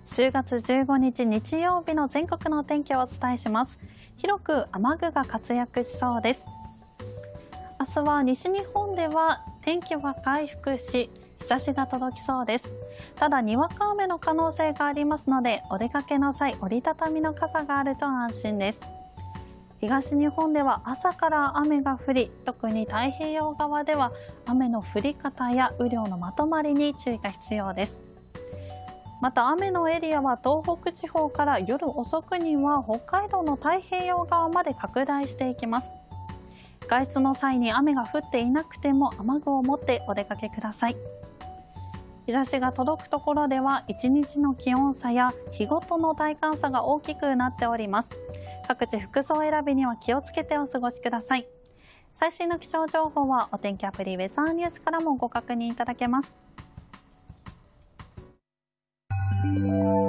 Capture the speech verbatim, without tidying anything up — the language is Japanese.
じゅうがつじゅうごにち日曜日の全国のお天気をお伝えします。広く雨具が活躍しそうです。明日は西日本では天気は回復し、日差しが届きそうです。ただにわか雨の可能性がありますので、お出かけの際折りたたみの傘があると安心です。東日本では朝から雨が降り、特に太平洋側では雨の降り方や雨量のまとまりに注意が必要です。また雨のエリアは東北地方から夜遅くには北海道の太平洋側まで拡大していきます。外出の際に雨が降っていなくても雨具を持ってお出かけください。日差しが届くところではいちにちの気温差や日ごとの体感差が大きくなっております。各地服装選びには気をつけてお過ごしください。最新の気象情報はお天気アプリウェザーニュースからもご確認いただけます。